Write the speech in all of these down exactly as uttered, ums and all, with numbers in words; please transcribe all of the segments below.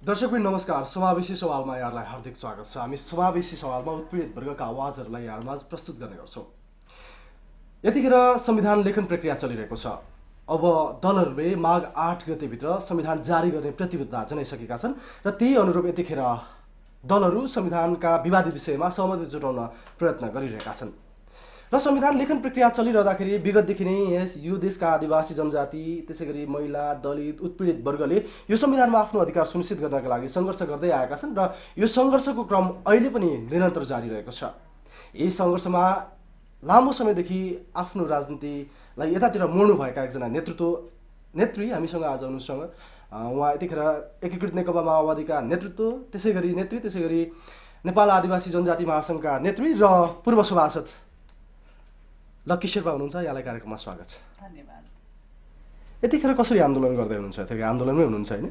दर्शकबिन नमस्कार। समावेशी सवालमा यहाँलाई हार्दिक स्वागत छ। हामी समावेशी सवालमा उत्पीडित वर्गका आवाजहरूलाई यहाँमाझ प्रस्तुत गर्ने गर्छौँ। यतिखेर संविधान लेखन प्रक्रिया चलिरहेको छ। अब दलहरूले माघ आठ गतेभित्र संविधान जारी गर्ने प्रतिबद्धता जनाइसकेका छन् र त्यही अनुरूप यतिखेर दलहरू संविधानका विवादित विषयमा सहमति जुटाउन प्रयत्न गरिरहेका छन् र संविधान लेखन प्रक्रिया चलिरहँदाखेरि विगतदेखि नै यस यो देशका आदिवासी जनजाति, त्यसैगरी महिला, दलित, उत्पीडित वर्गले यो संविधानमा आफ्नो अधिकार सुनिश्चित गर्नका लागि सङ्घर्ष गर्दै आएका छन् र यो सङ्घर्षको क्रम अहिले पनि निरन्तर जारी रहेको छ। यही सङ्घर्षमा लामो समयदेखि आफ्नो राजनीतिलाई यतातिर मोड्नु भएका एकजना नेतृत्व नेत्री हामीसँग आज हुनुसँग उहाँ यतिखेर एकीकृत नेकपा माओवादीका नेतृत्व, त्यसैगरी नेत्री, त्यसैगरी नेपाल आदिवासी जनजाति महासङ्घका नेत्री र पूर्व सभासद लक्की शेर्पा हुनुहुन्छ। यहाँलाई कार्यक्रममा स्वागत छ। धन्यवाद। यतिखेर कसरी आन्दोलन गर्दै हुनुहुन्छ? यतिखेर आन्दोलनमै हुनुहुन्छ हैन?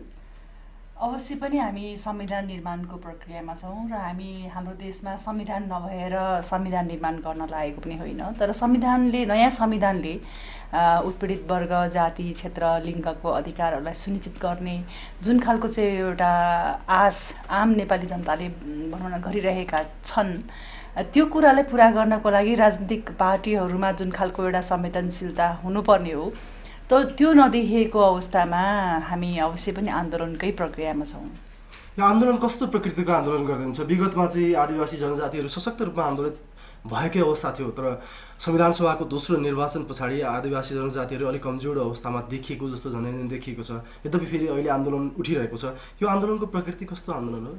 अवश्य पनि हामी संविधान निर्माणको प्रक्रियामा छौँ र हामी हाम्रो देशमा संविधान नभएर संविधान निर्माण गर्न लागेको पनि होइन। तर संविधानले, नयाँ संविधानले उत्पीडित वर्ग, जाति, क्षेत्र, लिङ्गको अधिकारहरूलाई सुनिश्चित गर्ने जुन खालको चाहिँ एउटा आश आम नेपाली जनताले भनौँ न गरिरहेका छन्, त्यो कुरालाई पुरा गर्नको लागि राजनीतिक पार्टीहरूमा जुन खालको एउटा संवेदनशीलता हुनुपर्ने हो, त त्यो नदेखिएको अवस्थामा हामी अवश्य पनि आन्दोलनकै प्रक्रियामा छौँ। यो आन्दोलन कस्तो प्रकृतिको आन्दोलन गर्दै हुन्छ? विगतमा चाहिँ आदिवासी जनजातिहरू सशक्त रूपमा आन्दोलित भएकै अवस्था थियो, तर संविधान सभाको दोस्रो निर्वाचन पछाडि आदिवासी जनजातिहरू अलिक कमजोर अवस्थामा देखिएको जस्तो झनै देखिएको छ। यद्यपि फेरि अहिले आन्दोलन उठिरहेको छ। यो आन्दोलनको प्रकृति कस्तो आन्दोलन हो?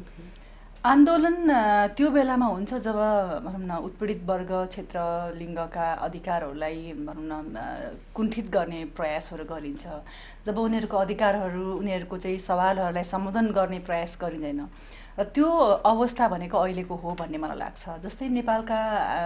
आन्दोलन त्यो बेलामा हुन्छ जब भनौँ न उत्पीडित वर्ग, क्षेत्र, लिङ्गका अधिकारहरूलाई भनौँ न कुण्ठित गर्ने प्रयासहरू गरिन्छ, जब उनीहरूको अधिकारहरू, उनीहरूको चाहिँ सवालहरूलाई सम्बोधन गर्ने प्रयास गरिँदैन। र त्यो अवस्था भनेको अहिलेको हो भन्ने मलाई लाग्छ। जस्तै नेपालका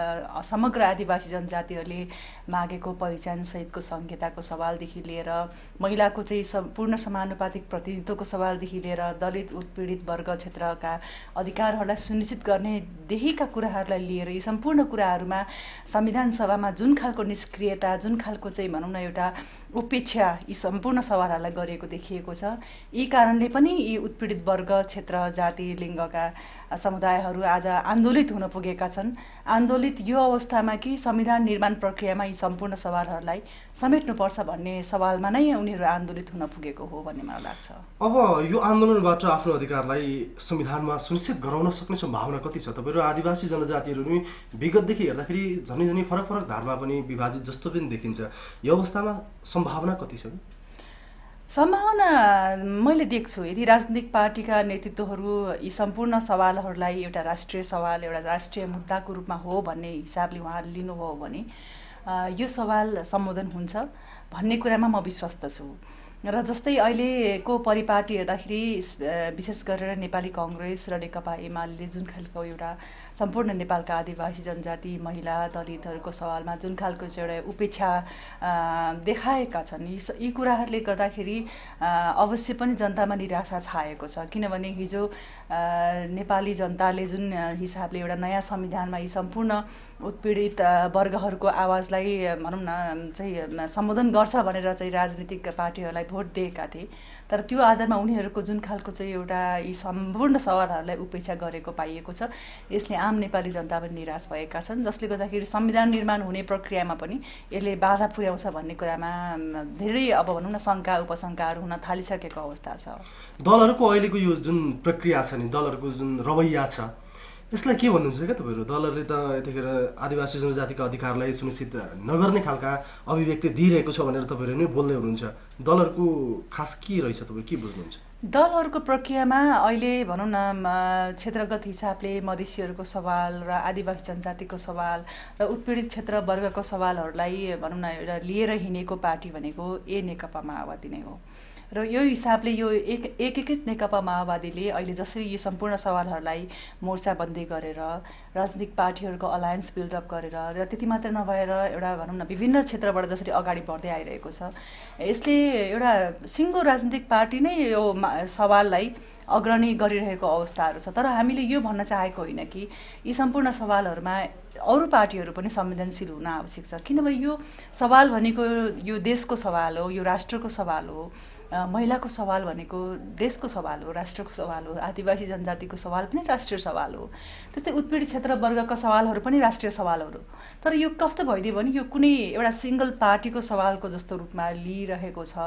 समग्र आदिवासी जनजातिहरूले मागेको पहिचानसहितको संहिताको सवालदेखि लिएर, महिलाको चाहिँ सम्पूर्ण समानुपातिक प्रतिनिधित्वको सवालदेखि लिएर, दलित, उत्पीडित वर्ग, क्षेत्रका अधिकारहरूलाई सुनिश्चित गर्नेदेखिका कुराहरूलाई लिएर यी सम्पूर्ण कुराहरूमा संविधान सभामा जुन खालको निष्क्रियता, जुन खालको चाहिँ भनौँ न एउटा उपेक्षा यी सम्पूर्ण सवालहरूलाई गरिएको देखिएको छ। यी कारणले पनि यी उत्पीडित वर्ग, क्षेत्र, जाति, लिङ्गका समुदायहरू आज आन्दोलित हुन पुगेका छन्। आन्दोलित यो अवस्थामा कि संविधान निर्माण प्रक्रियामा यी सम्पूर्ण सवालहरूलाई समेट्नुपर्छ भन्ने सवालमा नै उनीहरू आन्दोलित हुन पुगेको हो भन्ने मलाई लाग्छ। अब यो आन्दोलनबाट आफ्नो अधिकारलाई संविधानमा सुनिश्चित गराउन सक्ने सम्भावना कति छ? तपाईँहरू आदिवासी जनजातिहरू पनि विगतदेखि हेर्दाखेरि झनै झनै फरक फरक धारमा पनि विभाजित जस्तो पनि देखिन्छ। यो अवस्थामा सम्भावना कति छ? सम्भावना मैले देख्छु, यदि राजनीतिक पार्टीका नेतृत्वहरू यी सम्पूर्ण सवालहरूलाई एउटा राष्ट्रिय सवाल, एउटा राष्ट्रिय मुद्दाको रूपमा हो भन्ने हिसाबले उहाँहरूले लिनुभयो भने यो सवाल सम्बोधन हुन्छ भन्ने कुरामा म विश्वस्त छु। र जस्तै अहिलेको परिपाटी हेर्दाखेरि विशेष गरेर नेपाली कङ्ग्रेस र नेकपा एमाले जुन खालको एउटा सम्पूर्ण नेपालका आदिवासी जनजाति, महिला, दलितहरूको सवालमा जुन खालको चाहिँ एउटा उपेक्षा देखाएका छन्, यी कुराहरूले गर्दाखेरि अवश्य पनि जनतामा निराशा छाएको छ। किनभने हिजो नेपाली जनताले जुन हिसाबले एउटा नयाँ संविधानमा यी सम्पूर्ण उत्पीडित वर्गहरूको आवाजलाई भनौँ न चाहिँ सम्बोधन गर्छ भनेर चाहिँ राजनीतिक पार्टीहरूलाई भोट दिएका थिए, तर त्यो आधारमा उनीहरूको जुन खालको चाहिँ एउटा यी सम्पूर्ण सवालहरूलाई उपेक्षा गरेको पाइएको छ। यसले आम नेपाली जनता पनि निराश भएका छन्, जसले गर्दाखेरि संविधान निर्माण हुने प्रक्रियामा पनि यसले बाधा पुर्याउँछ भन्ने कुरामा धेरै अब भनौँ न शङ्का उपशङ्काहरू हुन थालिसकेको अवस्था छ। दलहरूको अहिलेको यो जुन प्रक्रिया छ नि, दलहरूको जुन रवैया छ, यसलाई के भन्नुहुन्छ क्या तपाईँहरू? दलहरूले त यतिखेर आदिवासी जनजातिका अधिकारलाई सुनिश्चित नगर्ने खालका अभिव्यक्ति दिइरहेको छ भनेर तपाईँहरू नै बोल्दै हुनुहुन्छ। दलहरूको खास के रहेछ, तपाईँ के बुझ्नुहुन्छ? दलहरूको प्रक्रियामा अहिले भनौँ न क्षेत्रगत हिसाबले मधेसीहरूको सवाल र आदिवासी जनजातिको सवाल र उत्पीडित क्षेत्र वर्गको सवालहरूलाई भनौँ न एउटा लिएर हिँडेको पार्टी भनेको ए नेकपा माओवादी नै हो। र यो हिसाबले यो एक एकीकृत नेकपा माओवादीले अहिले जसरी यी सम्पूर्ण सवालहरूलाई मोर्चाबन्दी गरेर राजनीतिक पार्टीहरूको अलायन्स बिल्डअप गरेर र त्यति मात्र नभएर एउटा भनौँ न विभिन्न क्षेत्रबाट जसरी अगाडि बढ्दै आइरहेको छ, यसले एउटा सिङ्गो राजनीतिक पार्टी नै यो सवाललाई अग्रणी गरिरहेको अवस्थाहरू छ। तर हामीले यो भन्न चाहेको होइन कि यी सम्पूर्ण सवालहरूमा अरू पार्टीहरू पनि संवेदनशील हुन आवश्यक छ। किनभने यो सवाल भनेको यो देशको सवाल हो, यो राष्ट्रको सवाल हो, महिलाको सवाल भनेको देशको सवाल हो, राष्ट्रको सवाल हो, आदिवासी जनजातिको सवाल पनि राष्ट्रिय सवाल हो, त्यस्तै उत्पीडित क्षेत्र वर्गका सवालहरू पनि राष्ट्रिय सवालहरू। तर यो कस्तो भइदियो भने यो कुनै एउटा सिङ्गल पार्टीको सवालको जस्तो रूपमा लिइरहेको छ।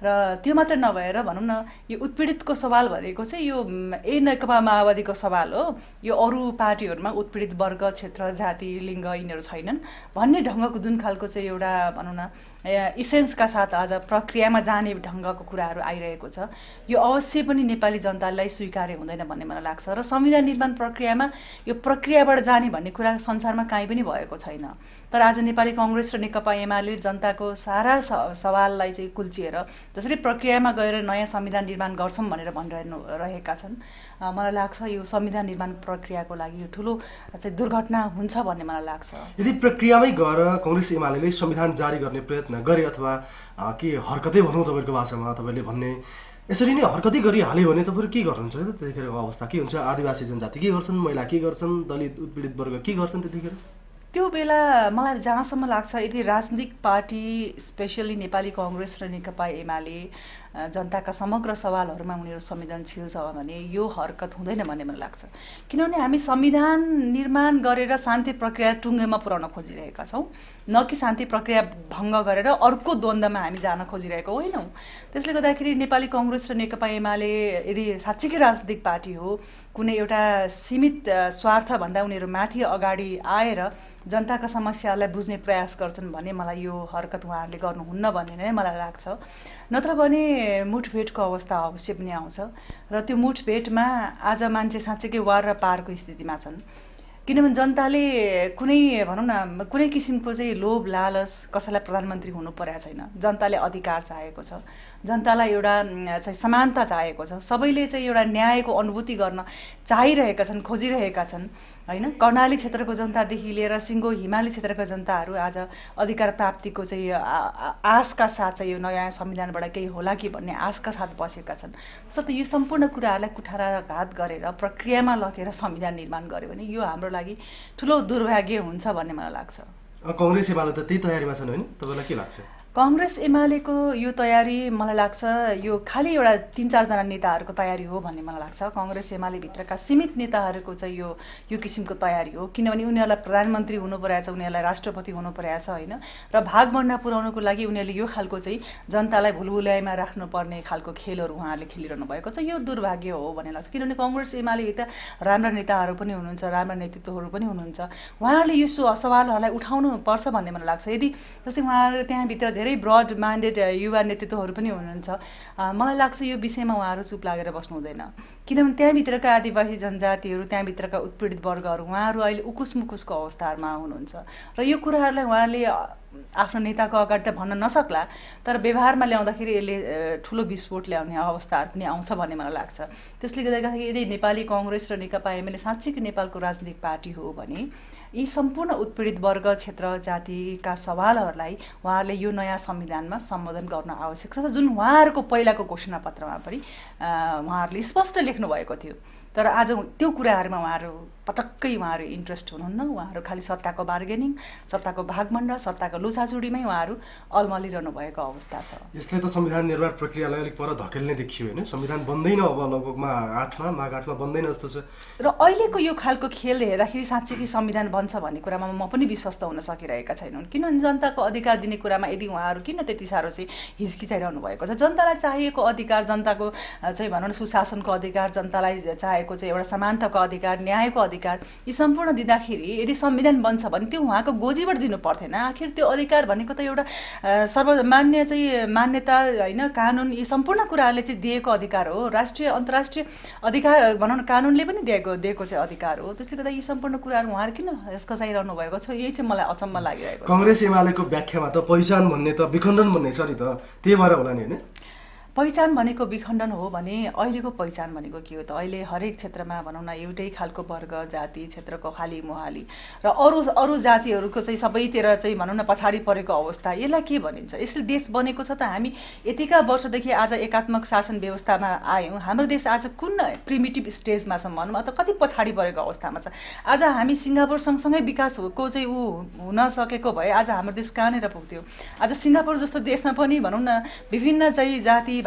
र त्यो मात्र नभएर भनौँ न यो उत्पीडितको सवाल भनेको चाहिँ यो ए नेकपा माओवादीको सवाल हो, यो अरू पार्टीहरूमा उत्पीडित वर्ग, क्षेत्र, जाति, लिङ्ग यिनीहरू छैनन् भन्ने ढङ्गको जुन खालको चाहिँ एउटा भनौँ न इसेन्सका साथ आज प्रक्रियामा जाने ढङ्गको कुराहरू आइरहेको छ, यो अवश्य पनि नेपाली जनतालाई स्वीकार्य हुँदैन भन्ने मलाई लाग्छ। र संविधान निर्माण प्रक्रियामा यो प्रक्रियाबाट जाने भन्ने कुरा संसारमा काहीँ पनि भएको छैन। तर आज नेपाली कङ्ग्रेस र नेकपा एमाले जनताको सारा सवाललाई चाहिँ कुल्चिएर जसरी प्रक्रियामा गएर नयाँ संविधान निर्माण गर्छौँ भनेर भनिरहनु रहेका छन्, मलाई लाग्छ यो संविधान निर्माण प्रक्रियाको लागि यो ठुलो चाहिँ दुर्घटना हुन्छ भन्ने मलाई लाग्छ। यदि प्रक्रियामै गएर कङ्ग्रेस एमाले संविधान जारी गर्ने प्रयत्न गरे अथवा के हरकतै भनौँ तपाईँको भाषामा तपाईँले भन्ने यसरी नै हरकतै गरिहाल्यो भने तपाईँहरू के गर्नुहुन्छ त? त्यतिखेरको अवस्था के हुन्छ? आदिवासी जनजाति के गर्छन्, महिला के गर्छन्, दलित उत्पीडित वर्ग के गर्छन् त्यतिखेर? त्यो बेला मलाई जहाँसम्म लाग्छ यदि राजनीतिक पार्टी स्पेसली नेपाली कङ्ग्रेस र नेकपा एमाले जनताका समग्र सवालहरूमा उनीहरू संवेदनशील छ भने यो हरकत हुँदैन भन्ने मलाई लाग्छ। किनभने हामी संविधान निर्माण गरेर शान्ति प्रक्रिया टुङ्गेमा पुर्याउन खोजिरहेका छौँ, न कि शान्ति प्रक्रिया भङ्ग गरेर अर्को द्वन्द्वमा हामी जान खोजिरहेको होइनौँ। त्यसले गर्दाखेरि नेपाली कङ्ग्रेस र नेकपा एमाले यदि साँच्चीकै राजनीतिक पार्टी हो, कुनै एउटा सीमित स्वार्थभन्दा उनीहरू माथि अगाडि आएर जनताका समस्याहरूलाई बुझ्ने प्रयास गर्छन् भने मलाई यो हरकत उहाँहरूले गर्नुहुन्न भन्ने नै मलाई लाग्छ। नत्र भने मुठभेडको अवस्था अवश्य पनि आउँछ र त्यो मुठभेडमा आज मान्छे साँच्चैकै वार र पारको स्थितिमा छन्। किनभने जनताले कुनै भनौँ न कुनै किसिमको चाहिँ लोभ लालच कसैलाई प्रधानमन्त्री हुनु परेको छैन। जनताले अधिकार चाहेको छ, जनतालाई एउटा चाहिँ समानता चाहेको छ, सबैले चाहिँ एउटा न्यायको अनुभूति गर्न चाहिरहेका छन्, खोजिरहेका छन् होइन। कर्णाली क्षेत्रको जनतादेखि लिएर सिङ्गो हिमाली क्षेत्रका जनताहरू आज अधिकार प्राप्तिको चाहिँ आशका साथ चाहिँ यो नयाँ संविधानबाट केही होला कि भन्ने आशका साथ बसेका छन्। त्यसर्थ यो सम्पूर्ण कुराहरूलाई कुठाराघात गरेर प्रक्रियामा लगेर संविधान निर्माण गर्यो भने यो हाम्रो लागि ठुलो दुर्भाग्य हुन्छ भन्ने मलाई लाग्छ। कङ्ग्रेस एमाले त त्यही तयारीमा छन् होइन? तपाईँलाई के लाग्छ? कङ्ग्रेस एमालेको यो तयारी मलाई लाग्छ यो खालि एउटा तिन चारजना नेताहरूको तयारी हो भन्ने मलाई लाग्छ। कङ्ग्रेस एमाले भित्रका सीमित नेताहरूको चाहिँ यो यो किसिमको तयारी हो, किनभने उनीहरूलाई प्रधानमन्त्री हुनु परेको छ, उनीहरूलाई राष्ट्रपति हुनु परेको छ होइन। र भागभण्डा पुर्याउनुको लागि उनीहरूले यो खालको चाहिँ जनतालाई भुलभुल्याइमा राख्नुपर्ने खालको खेलहरू उहाँहरूले खेलिरहनु भएको छ। यो दुर्भाग्य हो भन्ने लाग्छ, किनभने कङ्ग्रेस एमालेभित्र राम्रा नेताहरू पनि हुनुहुन्छ, राम्रा नेतृत्वहरू पनि हुनुहुन्छ। उहाँहरूले यो सवालहरूलाई उठाउनु पर्छ भन्ने मलाई लाग्छ। यदि जस्तै उहाँहरू त्यहाँभित्र धेरै ब्रड माइन्डेड युवा नेतृत्वहरू पनि हुनुहुन्छ, मलाई लाग्छ यो विषयमा उहाँहरू चुप लागेर बस्नु हुँदैन। किनभने त्यहाँभित्रका आदिवासी जनजातिहरू, त्यहाँभित्रका उत्पीडित वर्गहरू उहाँहरू अहिले उकुस मुकुसको अवस्थामा हुनुहुन्छ र यो कुराहरूलाई उहाँहरूले आफ्नो नेताको अगाडि त भन्न नसक्ला, तर व्यवहारमा ल्याउँदाखेरि यसले ठुलो विस्फोट ल्याउने अवस्थाहरू पनि आउँछ भन्ने मलाई लाग्छ। त्यसले गर्दाखेरि यदि नेपाली कङ्ग्रेस र नेकपा एमाले साँच्चैकै नेपालको राजनीतिक पार्टी हो भने यी सम्पूर्ण उत्पीडित वर्ग, क्षेत्र, जातिका सवालहरूलाई उहाँहरूले यो नयाँ संविधानमा सम्बोधन गर्न आवश्यक छ, जुन उहाँहरूको पहिलाको घोषणापत्रमा पनि उहाँहरूले स्पष्ट लेख्नु भएको थियो। तर आज त्यो कुराहरूमा उहाँहरू पटक्कै उहाँहरू इन्ट्रेस्ट हुनुहुन्न। उहाँहरू खालि सत्ताको बार्गेनिङ, सत्ताको भागभण्डा, सत्ताको लुसाचुडीमै उहाँहरू अल्मलिरहनु भएको अवस्था छ। यसले त संविधान निर्माण प्रक्रियालाई अलिक पर धकेल्ने देखियो होइन? संविधान बन्दैन अब लगभगमा आठमा माघ आठमा बन्दैन जस्तो छ। र अहिलेको यो खालको खेल हेर्दाखेरि साँच्चै संविधान बन्छ भन्ने कुरामा म पनि विश्वस्त हुन सकिरहेका छैनन्। किनभने जनताको अधिकार दिने कुरामा यदि उहाँहरू किन त्यति साह्रो चाहिँ हिचकिचाइरहनु भएको छ? जनतालाई चाहिएको अधिकार, जनताको चाहिँ भनौँ न सुशासनको अधिकार, जनतालाई चाहेको चाहिँ एउटा समानताको अधिकार, न्यायको अधिकार, यी सम्पूर्ण दिँदाखेरि यदि संविधान बन्छ भने त्यो उहाँको गोजीबाट दिनु पर्थेन? आखिर त्यो अधिकार भनेको त एउटा सर्वमान्य चाहिँ मान्यता होइन, कानुन, यी सम्पूर्ण कुराहरूले चाहिँ दिएको अधिकार हो। राष्ट्रिय अन्तर्राष्ट्रिय अधिकार भनौँ न कानुनले पनि दिएको दिएको चाहिँ अधिकार हो। त्यसले गर्दा यी सम्पूर्ण कुराहरू उहाँहरू किन हस्कचाइरहनु भएको छ? यही चाहिँ मलाई अचम्म लागिरहेको छ। कङ्ग्रेस एमालेको व्याख्यामा त पहिचान भन्ने त विखण्डन भन्ने छ नि त, त्यही भएर होला नि होइन? पहिचान भनेको विखण्डन हो भने अहिलेको पहिचान भनेको के हो त? अहिले हरेक क्षेत्रमा भनौँ न एउटै खालको वर्ग, जाति, क्षेत्रको खाली मुहाली र अरू अरू जातिहरूको चाहिँ सबैतिर चाहिँ भनौँ न पछाडि परेको अवस्था, यसलाई के भनिन्छ? यसले देश बनेको छ त? हामी यतिका वर्षदेखि आज एकात्मक शासन व्यवस्थामा आयौँ, हाम्रो देश आज कुन प्रिमिटिभ स्टेजमा छ भनौँ अथवा कति पछाडि परेको अवस्थामा छ? आज हामी सिङ्गापुर सँगसँगै विकासको चाहिँ ऊ हुन सकेको भए आज हाम्रो देश कहाँनिर पुग्थ्यो? आज सिङ्गापुर जस्तो देशमा पनि भनौँ न विभिन्न चाहिँ जाति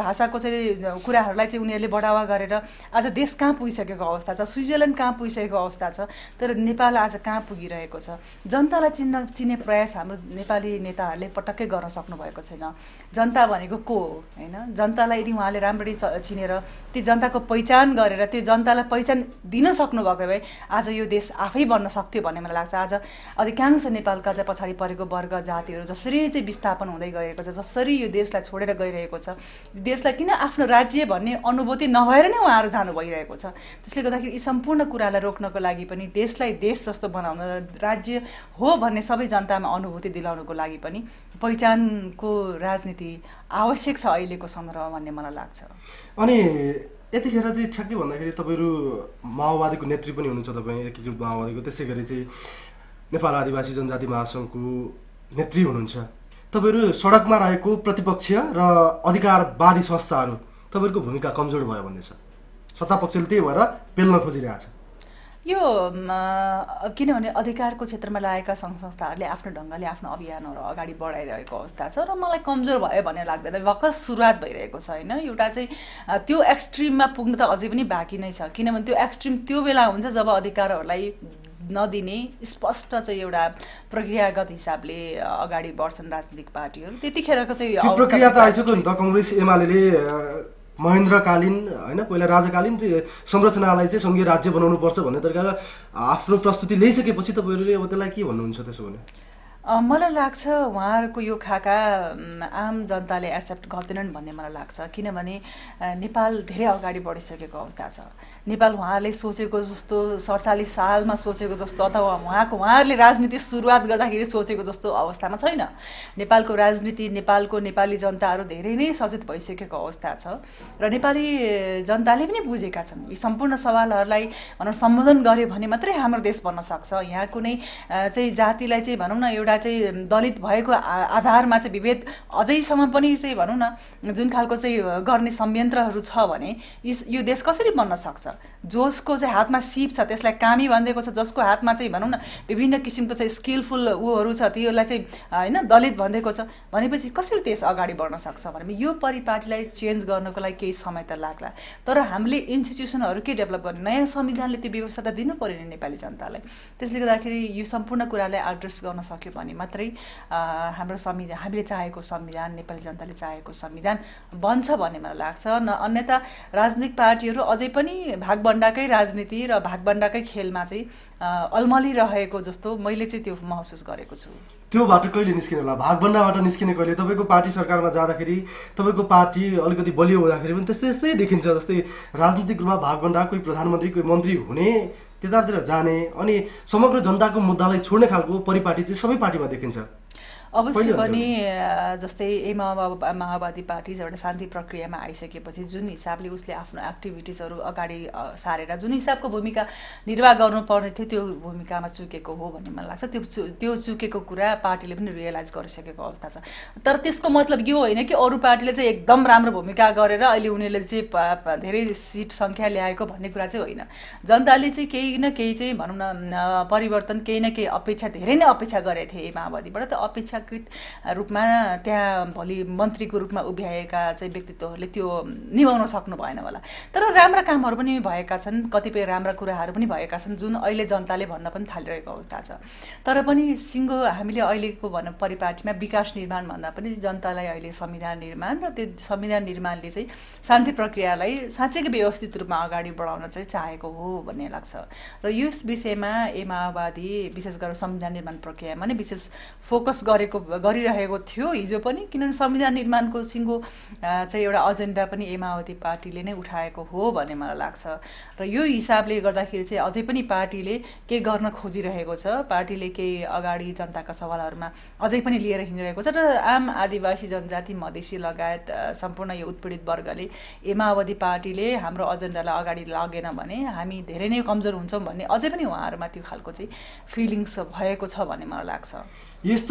भाषाको चाहिँ कुराहरूलाई चाहिँ उनीहरूले बढावा गरेर आज देश कहाँ पुगिसकेको अवस्था छ, स्विजरल्यान्ड कहाँ पुगिसकेको अवस्था छ, तर नेपाल आज कहाँ पुगिरहेको छ। जनतालाई चिन्न चिन्ने प्रयास हाम्रो नेपाली नेताहरूले पटक्कै गर्न सक्नुभएको छैन। जनता भनेको को हो होइन, जनतालाई यदि उहाँले राम्ररी चिनेर त्यो जनताको पहिचान गरेर त्यो जनतालाई पहिचान दिन सक्नुभएको भए आज यो देश आफै बन्न सक्थ्यो भन्ने मलाई लाग्छ। आज अधिकांश नेपालका चाहिँ पछाडि परेको वर्ग जातिहरू जसरी चाहिँ विस्थापन हुँदै गएको छ, जसरी यो देशलाई छोडेर गइरहेको छ, देशलाई किन आफ्नो राज्य भन्ने अनुभूति नभएर नै उहाँहरू जानु भइरहेको छ। त्यसले गर्दाखेरि यी सम्पूर्ण कुरालाई रोक्नको लागि पनि देशलाई देश जस्तो बनाउन, राज्य हो भन्ने सबै जनतामा अनुभूति दिलाउनको लागि पनि पहिचानको राजनीति आवश्यक छ अहिलेको सन्दर्भमा भन्ने मलाई लाग्छ। अनि यतिखेर चाहिँ ठ्याक्कै भन्दाखेरि तपाईँहरू माओवादीको नेत्री पनि हुनुहुन्छ, तपाईँ एकीकृत माओवादीको, त्यसै गरी चाहिँ नेपाल आदिवासी जनजाति महासङ्घको नेत्री हुनुहुन्छ। तपाईँहरू सडकमा रहेको प्रतिपक्षीय र अधिकारवादी संस्थाहरू तपाईँहरूको भूमिका कमजोर भयो भन्ने छ, सत्तापक्षले त्यही भएर पेल्न खोजिरहेछ। यो किनभने अधिकारको क्षेत्रमा लागेका सङ्घ संस्थाहरूले आफ्नो ढङ्गले आफ्नो अभियानहरू अगाडि बढाइरहेको अवस्था छ र मलाई कमजोर भयो भन्ने लाग्दैन। भर्खर सुरुवात भइरहेको छ होइन, एउटा चाहिँ त्यो एक्सट्रिममा पुग्नु त अझै पनि बाँकी नै छ, किनभने त्यो एक्सट्रिम त्यो बेला हुन्छ जब अधिकारहरूलाई नदिने स्पष्ट चाहिँ एउटा प्रक्रियागत हिसाबले अगाडि बढ्छन् राजनीतिक पार्टीहरू, त्यतिखेरको चाहिँ प्रक्रिया त आइसक्यो नि त। कङ्ग्रेस एमाले महेन्द्रकालीन होइन पहिला राजाकालीन चाहिँ संरचनालाई चाहिँ सङ्घीय राज्य बनाउनु पर्छ भन्ने तरिकाले आफ्नो प्रस्तुति ल्याइसकेपछि तपाईँहरूले अब त्यसलाई के भन्नुहुन्छ त्यसो भने? मलाई लाग्छ उहाँहरूको यो खाका आम जनताले एक्सेप्ट गर्दैनन् भन्ने मलाई लाग्छ, किनभने नेपाल धेरै अगाडि बढिसकेको अवस्था छ। नेपाल उहाँहरूले सोचेको जस्तो सडचालिस सालमा सोचेको जस्तो अथवा उहाँको उहाँहरूले राजनीति सुरुवात गर्दाखेरि सोचेको जस्तो अवस्थामा छैन। नेपालको राजनीति, नेपालको नेपाली जनताहरू धेरै नै सचेत भइसकेको अवस्था छ र नेपाली जनताले पनि बुझेका छन् यी सम्पूर्ण सवालहरूलाई भनौँ सम्बोधन गर्यो भने मात्रै हाम्रो देश बन्न सक्छ। यहाँ कुनै चाहिँ जातिलाई चाहिँ भनौँ न एउटा चाहिँ दलित भएको आधारमा चाहिँ विभेद अझैसम्म पनि चाहिँ भनौँ न जुन खालको चाहिँ गर्ने संयन्त्रहरू छ भने यो देश कसरी बन्न सक्छ? जसको चाहिँ हातमा सिप छ त्यसलाई कामी भनिदिएको छ, जसको हातमा चाहिँ भनौँ न विभिन्न किसिमको चाहिँ स्किलफुल ऊहरू छ त्यसलाई चाहिँ होइन दलित भनिदिएको छ भनेपछि कसरी देश अगाडि बढ्न सक्छ भने यो परिपाटीलाई चेन्ज गर्नको लागि केही समय त लाग्ला, तर हामीले इन्स्टिट्युसनहरू के डेभलप गर्ने, नयाँ संविधानले त्यो व्यवस्था त दिनु पर्यो नि नेपाली जनतालाई। त्यसले गर्दाखेरि यो सम्पूर्ण कुरालाई एड्रेस गर्न सक्यो भने मात्रै हाम्रो संविधान, हामीले चाहेको संविधान, नेपाली जनताले चाहेको संविधान बन्छ भन्ने मलाई लाग्छ। न अन्यथा राजनीतिक पार्टीहरू अझै पनि भागबन्डाकै राजनीति र भागबन्डाकै खेलमा चाहिँ अल्मलिरहेको जस्तो मैले चाहिँ त्यो महसुस गरेको छु। त्यो बाटो कहिले निस्किने होला? भागबन्डाबाट निस्किने कहिले? तपाईँको पार्टी सरकारमा जाँदाखेरि तपाईँको पार्टी अलिकति बलियो हुँदाखेरि पनि त्यस्तै त्यस्तै देखिन्छ, जस्तै राजनीतिक रूपमा भागबन्डा, कोही प्रधानमन्त्री कोही मन्त्री हुने, त्यतातिर जाने अनि समग्र जनताको मुद्दालाई छोड्ने खालको परिपाटी चाहिँ सबै पार्टीमा देखिन्छ। अवश्य पनि जस्तै ए माओवादी पार्टी एउटा शान्ति प्रक्रियामा आइसकेपछि जुन हिसाबले उसले आफ्नो एक्टिभिटिजहरू अगाडि सारेर जुन हिसाबको भूमिका निर्वाह गर्नुपर्ने थियो त्यो भूमिकामा चुकेको हो भन्ने मलाई लाग्छ। त्यो त्यो चुकेको कुरा पार्टीले पनि रियलाइज गरिसकेको अवस्था छ। तर त्यसको मतलब यो होइन कि अरू पार्टीले चाहिँ एकदम राम्रो भूमिका गरेर अहिले उनीहरूले चाहिँ धेरै सिट सङ्ख्या ल्याएको भन्ने कुरा चाहिँ होइन। जनताले चाहिँ केही न केही चाहिँ भनौँ न परिवर्तन, केही न केही अपेक्षा, धेरै नै अपेक्षा गरेको थिए माओवादीबाट। त्यो अपेक्षा रूपमा त्यहाँ भोलि मन्त्रीको रूपमा उभ्याएका चाहिँ व्यक्तित्वहरूले त्यो निभाउन सक्नु भएन होला। तर राम्रा कामहरू पनि भएका छन्, कतिपय राम्रा कुराहरू पनि भएका छन् जुन अहिले जनताले भन्न पनि थालिरहेको अवस्था छ। तर पनि सिङ्गो हामीले अहिलेको भनौँ परिपाटीमा विकास निर्माण भन्दा पनि जनतालाई अहिले संविधान निर्माण र त्यो संविधान निर्माणले चाहिँ शान्ति प्रक्रियालाई साँच्चैकै व्यवस्थित रूपमा अगाडि बढाउन चाहिँ चाहेको हो भन्ने लाग्छ। र यस विषयमा ए माओवादी विशेष गरेर संविधान निर्माण प्रक्रियामा नै विशेष फोकस गरेको गरिरहेको थियो हिजो पनि, किनभने संविधान निर्माणको सिङ्गो चाहिँ एउटा एजेन्डा पनि ए माओवादी पार्टीले नै उठाएको हो भन्ने मलाई लाग्छ। र यो हिसाबले गर्दाखेरि चाहिँ अझै पनि पार्टीले के गर्न खोजिरहेको छ, पार्टीले केही अगाडि जनताका सवालहरूमा अझै पनि लिएर हिँडिरहेको छ। र आम आदिवासी जनजाति मधेसी लगायत सम्पूर्ण यो उत्पीडित वर्गले ए माओवादी पार्टीले हाम्रो एजेन्डालाई अगाडि लगेन भने हामी धेरै नै कमजोर हुन्छौँ भन्ने अझै पनि उहाँहरूमा त्यो खालको चाहिँ फिलिङ्स भएको छ भन्ने मलाई लाग्छ। यस्तो फिलिङ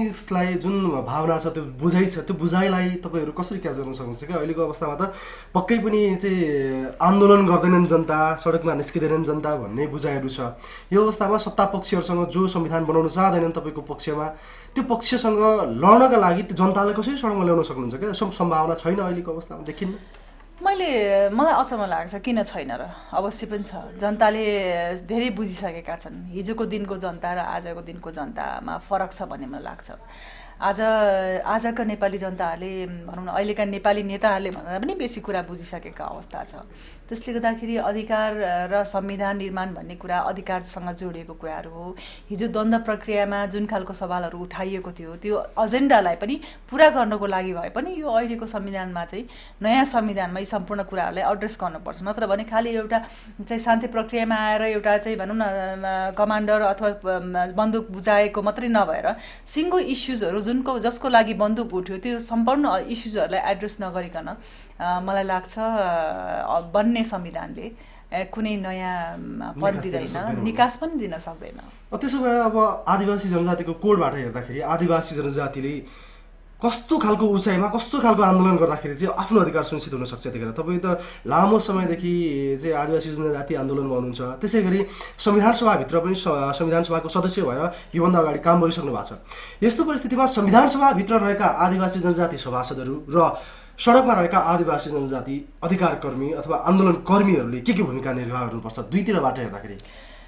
मानिसलाई जुन भावना छ, त्यो बुझाइ छ, त्यो बुझाइलाई तपाईँहरू कसरी क्याच गर्न सक्नुहुन्छ क्या? अहिलेको अवस्थामा त पक्कै पनि चाहिँ आन्दोलन गर्दैनन् जनता, सडकमा निस्किँदैनन् जनता भन्ने बुझाइहरू छ। यो अवस्थामा सत्ता पक्षहरूसँग जो संविधान बनाउन चाहँदैनन् तपाईँको पक्षमा, त्यो पक्षसँग लड्नका लागि त्यो जनतालाई कसरी सडकमा ल्याउन सक्नुहुन्छ क्या? सम्भावना छैन अहिलेको अवस्थामा, देखिन्न? मैले मलाई अचम्म लाग्छ किन छैन र, अवश्य पनि छ। जनताले धेरै बुझिसकेका छन्। हिजोको दिनको जनता र आजको दिनको जनतामा फरक छ भन्ने मलाई लाग्छ। आज आजका नेपाली जनताहरूले भनौँ न अहिलेका नेपाली नेताहरूले भन्दा पनि बेसी कुरा बुझिसकेका अवस्था छ। त्यसले गर्दाखेरि अधिकार र संविधान निर्माण भन्ने कुरा अधिकारसँग जोडिएको कुराहरू हो। हिजो द्वन्द्व प्रक्रियामा जुन खालको सवालहरू उठाइएको थियो त्यो एजेन्डालाई पनि पुरा गर्नको लागि भए पनि यो अहिलेको संविधानमा चाहिँ नयाँ संविधानमा यी सम्पूर्ण कुराहरूलाई एड्रेस गर्नुपर्छ। नत्र भने खालि एउटा चाहिँ शान्ति प्रक्रियामा आएर एउटा चाहिँ भनौँ न कमान्डर अथवा बन्दुक बुझाएको मात्रै नभएर सिङ्गो इस्युजहरू जुनको जसको लागि बन्दुक उठ्यो त्यो सम्पूर्ण इस्युजहरूलाई एड्रेस नगरिकन मलाई लाग्छ बन्ने संविधानले कुनै नयाँ पद दिँदैन, निकास पनि दिन सक्दैन। त्यसो भए अब आदिवासी जनजातिको कोडबाट हेर्दाखेरि आदिवासी जनजातिले कस्तो खालको उचाइमा कस्तो खालको आन्दोलन गर्दाखेरि चाहिँ आफ्नो अधिकार सुनिश्चित हुन सक्छ? त्यतिखेर तपाईँ त लामो समयदेखि चाहिँ आदिवासी जनजाति आन्दोलनमा हुनुहुन्छ, त्यसै गरी संविधान सभाभित्र पनि संविधान सभाको सदस्य भएर योभन्दा अगाडि काम गरिसक्नु भएको छ। यस्तो परिस्थितिमा संविधान सभाभित्र रहेका आदिवासी जनजाति सभासदहरू र सडकमा रहेका आदिवासी जनजाति अधिकारकर्मी अथवा आन्दोलन कर्मीहरूले के के भूमिका निर्वाह गर्नुपर्छ दुईतिरबाट हेर्दाखेरि?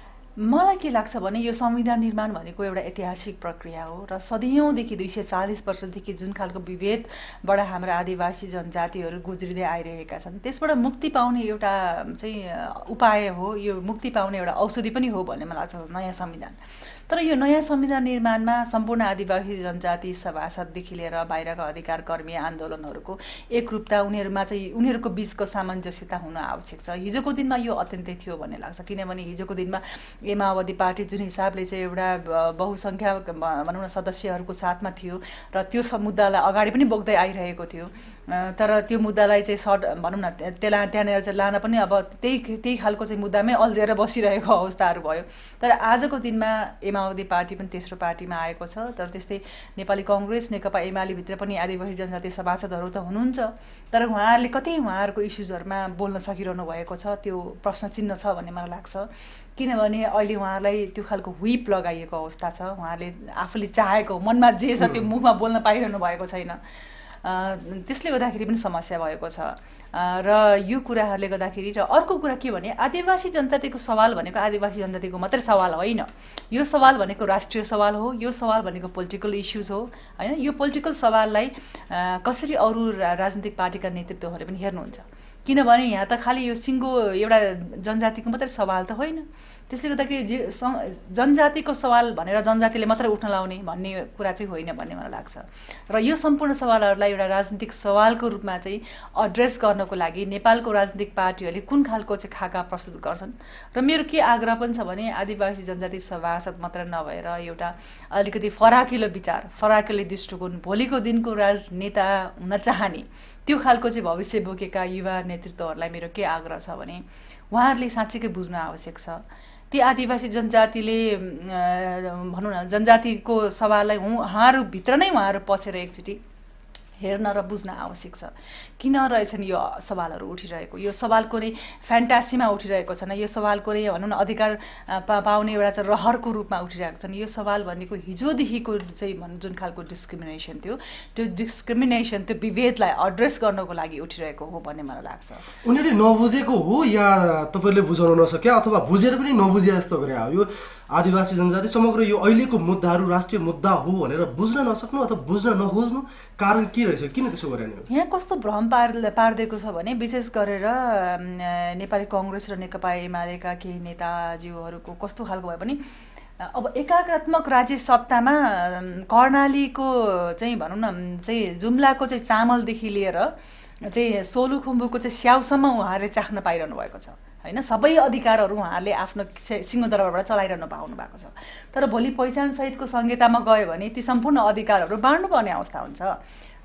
मलाई के लाग्छ भने यो संविधान निर्माण भनेको एउटा ऐतिहासिक प्रक्रिया हो र सदियौँदेखि दुई सय चालिस वर्षदेखि जुन खालको विभेदबाट हाम्रा आदिवासी जनजातिहरू गुज्रिँदै आइरहेका छन् त्यसबाट मुक्ति पाउने एउटा चाहिँ उपाय हो, यो मुक्ति पाउने एउटा औषधि पनि हो भन्ने मलाई लाग्छ नयाँ संविधान। तर यो नयाँ संविधान निर्माणमा सम्पूर्ण आदिवासी जनजाति सभासददेखि लिएर बाहिरका अधिकार कर्मी आन्दोलनहरूको एकरूपता उनीहरूमा चाहिँ उनीहरूको बिचको सामञ्जस्यता हुन आवश्यक छ। हिजोको दिनमा यो अत्यन्तै थियो भन्ने लाग्छ, किनभने हिजोको दिनमा ए माओवादी पार्टी जुन हिसाबले चाहिँ एउटा बहुसङ्ख्या भनौँ न सदस्यहरूको साथमा थियो र त्यो मुद्दालाई अगाडि पनि बोक्दै आइरहेको थियो, तर त्यो मुद्दालाई चाहिँ सर्ट भनौँ न त्यसलाई त्यहाँनिर चाहिँ लान पनि अब त्यही त्यही खालको चाहिँ मुद्दामै अल्झेर बसिरहेको अवस्थाहरू भयो। तर आजको दिनमा ए माओवादी पार्टी पनि तेस्रो पार्टीमा आएको छ, तर त्यस्तै नेपाली कङ्ग्रेस नेकपा एमालेभित्र पनि आदिवासी जनजाति सभासदहरू त हुनुहुन्छ, तर उहाँहरूले कति उहाँहरूको इस्युजहरूमा बोल्न सकिरहनु भएको छ त्यो प्रश्न चिन्ह छ भन्ने मलाई लाग्छ। किनभने अहिले उहाँहरूलाई त्यो खालको व्हिप लगाइएको अवस्था छ, उहाँहरूले आफूले चाहेको मनमा जे छ त्यो मुखमा बोल्न पाइरहनु भएको छैन। त्यसले गर्दाखेरि पनि समस्या भएको छ र यो कुराहरूले गर्दाखेरि। र अर्को कुरा के भने आदिवासी जनजातिको सवाल भनेको आदिवासी जनजातिको मात्रै सवाल होइन, यो सवाल भनेको राष्ट्रिय सवाल हो, यो सवाल भनेको पोलिटिकल इस्युज हो होइन। यो पोलिटिकल सवाललाई कसरी अरू राजनीतिक पार्टीका नेतृत्वहरूले पनि हेर्नुहुन्छ, किनभने यहाँ त खालि यो सिङ्गो एउटा जनजातिको मात्रै सवाल त होइन। त्यसले गर्दाखेरि जे जनजातिको सवाल भनेर जनजातिले मात्रै उठ्न लाउने भन्ने कुरा चाहिँ होइन भन्ने मलाई लाग्छ। र यो सम्पूर्ण सवालहरूलाई एउटा राजनीतिक सवालको रूपमा चाहिँ एड्रेस गर्नको लागि नेपालको राजनीतिक पार्टीहरूले कुन खालको चाहिँ खाका प्रस्तुत गर्छन्। र मेरो के आग्रह पनि छ भने आदिवासी जनजाति सभासद मात्र नभएर एउटा अलिकति फराकिलो विचार फराकिलो दृष्टिकोण भोलिको दिनको राजनेता हुन चाहने त्यो खालको चाहिँ भविष्य बोकेका युवा नेतृत्वहरूलाई मेरो के आग्रह छ भने उहाँहरूले साँच्चैकै बुझ्न आवश्यक छ। ती आदिवासी जनजातिले भनौँ न जनजातिको सवाललाई उहाँहरूभित्र नै उहाँहरू पसेर एकचोटि हेर्न र बुझ्न आवश्यक छ किन रहेछन् यो सवालहरू उठिरहेको। यो सवाल कुनै फ्यान्टासीमा उठिरहेको छैन, यो सवाल कुनै भनौँ न अधिकार पा पाउने एउटा चाहिँ रहरको रूपमा उठिरहेको छन्। यो सवाल भनेको हिजोदेखिको चाहिँ भनौँ जुन खालको डिस्क्रिमिनेसन थियो त्यो डिस्क्रिमिनेसन त्यो विभेदलाई एड्रेस गर्नको लागि उठिरहेको हो भन्ने मलाई लाग्छ। उनीहरूले नबुझेको हो या तपाईँहरूले बुझाउन नसक्या अथवा बुझेर पनि नबुझे जस्तो गरे हो? यो आदिवासी जनजाति समग्र यो अहिलेको मुद्दाहरू राष्ट्रिय मुद्दा हो भनेर बुझ्न नसक्नु अथवा बुझ्न नखोज्नु कारण के रहेछ? किन त्यसो गरेन? यहाँ कस्तो भ्रम पार पारिदिएको छ भने विशेष गरेर नेपाली कङ्ग्रेस र नेकपा एमालेका केही नेताज्यूहरूको कस्तो खालको भयो भने अब एकाग्रात्मक राज्य सत्तामा कर्णालीको चाहिँ भनौँ न चाहिँ जुम्लाको चाहिँ चामलदेखि लिएर चाहिँ सोलुखुम्बुको चाहिँ स्याउसम्म उहाँहरूले चाख्न पाइरहनु भएको छ होइन। सबै अधिकारहरू उहाँहरूले आफ्नो सिंहदरबारबाट चलाइरहनु पाउनु भएको छ। तर भोलि पहिचान सहितको संहितामा गयो भने ती सम्पूर्ण अधिकारहरू बाँड्नुपर्ने अवस्था हुन्छ।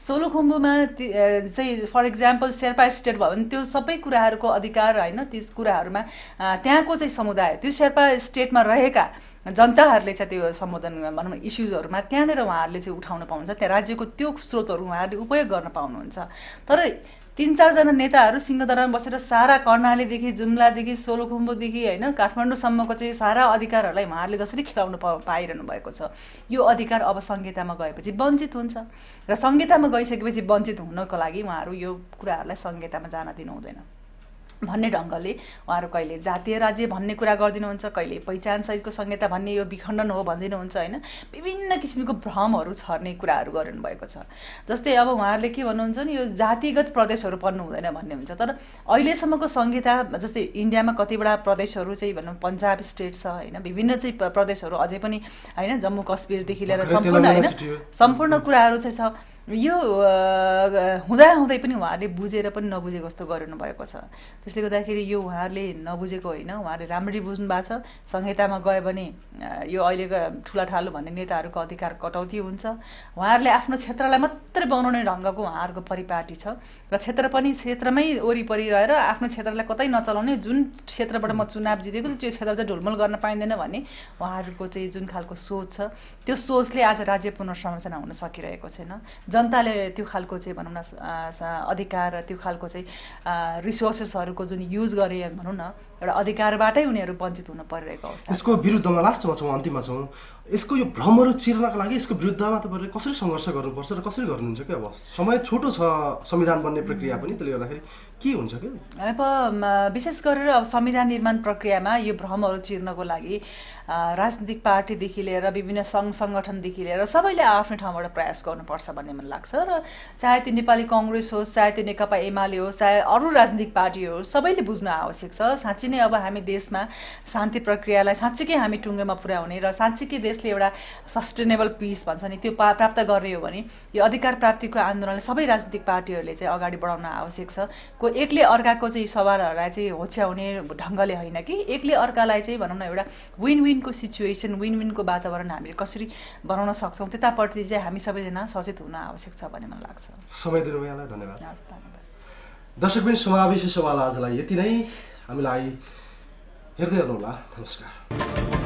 सोलुखुम्बुमा चाहिँ फर इक्जाम्पल शेर्पा स्टेट भयो भने त्यो सबै कुराहरूको अधिकार होइन, त्यस कुराहरूमा त्यहाँको चाहिँ समुदाय, त्यो शेर्पा स्टेटमा रहेका जनताहरूले चाहिँ त्यो सम्बोधन भनौँ इस्युजहरूमा त्यहाँनिर उहाँहरूले चाहिँ उठाउन पाउनुहुन्छ, त्यहाँ राज्यको त्यो स्रोतहरू उहाँहरूले उपयोग गर्न पाउनुहुन्छ। तर तीन चारजना नेताहरू सिंहदरबारमा बसेर सारा कर्णालीदेखि जुम्लादेखि सोलुखुम्बुदेखि होइन काठमाडौँसम्मको चाहिँ सारा अधिकारहरूलाई उहाँहरूले जसरी खेलाउनु पा पाइरहनु भएको छ, यो अधिकार अब संहितामा गएपछि वञ्चित हुन्छ र संहितामा गइसकेपछि वञ्चित हुनको लागि उहाँहरू यो कुराहरूलाई संहितामा जान दिनु हुँदैन भन्ने ढङ्गले उहाँहरू कहिले जातीय राज्य भन्ने कुरा गरिदिनुहुन्छ, कहिले पहिचान सहितको संहिता भन्ने यो विखण्डन हो भनिदिनुहुन्छ होइन, विभिन्न किसिमको भ्रमहरू छर्ने कुराहरू गरिनु भएको छ। जस्तै अब उहाँहरूले के भन्नुहुन्छ नि यो जातिगत प्रदेशहरू पर्नु हुँदैन भन्ने हुन्छ, तर अहिलेसम्मको संहिता जस्तै इन्डियामा कतिवटा प्रदेशहरू चाहिँ भनौँ पन्जाब स्टेट छ होइन, विभिन्न चाहिँ प्रदेशहरू अझै पनि होइन, जम्मू कश्मीरदेखि लिएर सम्पूर्ण होइन सम्पूर्ण कुराहरू चाहिँ छ। यो हुँदाहुँदै पनि उहाँहरूले बुझेर पनि नबुझेको जस्तो गरिनु भएको छ। त्यसले गर्दाखेरि यो उहाँहरूले नबुझेको होइन, उहाँहरूले राम्ररी बुझ्नु भएको छ। संहितामा गयो भने यो अहिलेको ठुला ठालु भन्ने नेताहरूको अधिकार कटौती हुन्छ। उहाँहरूले आफ्नो क्षेत्रलाई मात्रै बनाउने ढङ्गको उहाँहरूको परिपाटी छ र क्षेत्र पनि क्षेत्रमै वरिपरि रहेर आफ्नो क्षेत्रलाई कतै नचलाउने, जुन क्षेत्रबाट म चुनाव जितेको छु त्यो क्षेत्र चाहिँ ढुलमुल गर्न पाइँदैन भन्ने उहाँहरूको चाहिँ जुन खालको सोच छ, त्यो सोचले आज राज्य पुनर्संरचना हुन सकिरहेको छैन। जनताले त्यो खालको चाहिँ भनौँ न अधिकार र त्यो खालको चाहिँ रिसोर्सेसहरूको जुन युज गरे भनौँ न एउटा अधिकारबाटै उनीहरू वञ्चित हुन परिरहेको अवस्था। यसको विरुद्धमा लास्टमा छौँ, अन्तिममा छौँ, यसको यो भ्रमहरू चिर्नका लागि यसको विरुद्धमा तपाईँहरूले कसरी सङ्घर्ष गर्नुपर्छ र कसरी गर्नुहुन्छ कि अब समय छोटो छ संविधान बन्ने प्रक्रिया पनि, त्यसले गर्दाखेरि के हुन्छ कि अब विशेष गरेर अब संविधान निर्माण प्रक्रियामा यो भ्रमहरू चिर्नको लागि राजनीतिक पार्टीदेखि लिएर विभिन्न सङ्घ सङ्गठनदेखि लिएर सबैले आफ्नो ठाउँबाट प्रयास गर्नुपर्छ भन्ने मलाई लाग्छ। र चाहे त्यो नेपाली कङ्ग्रेस होस्, चाहे त्यो नेकपा एमाले होस्, चाहे अरू राजनीतिक पार्टी होस्, सबैले बुझ्नु आवश्यक छ। साँच्चै नै अब हामी देशमा शान्ति प्रक्रियालाई साँच्चीकै हामी टुङ्गोमा पुर्याउने र साँच्चीकै देशले एउटा सस्टेनेबल पिस भन्छ नि त्यो पा प्राप्त गर्ने हो भने यो अधिकार प्राप्तिको आन्दोलनलाई सबै राजनीतिक पार्टीहरूले चाहिँ अगाडि बढाउन आवश्यक छ। को एकले अर्काको चाहिँ सवालहरूलाई चाहिँ होच्याउने ढङ्गले होइन कि एकले अर्कालाई चाहिँ भनौँ न एउटा विन विनको सिचुएसन, विन विनको वातावरण हामीले कसरी बनाउन सक्छौँ त्यतापट्टि चाहिँ हामी सबैजना सचेत हुन आवश्यक छ भन्ने मलाई लाग्छ। समय दिनुभयो यहाँलाई धन्यवाद। धन्यवाद। दर्शकबिन समावेशी सवाल आजलाई यति नै, हामीलाई हेर्दै गर्नुहोला। नमस्कार।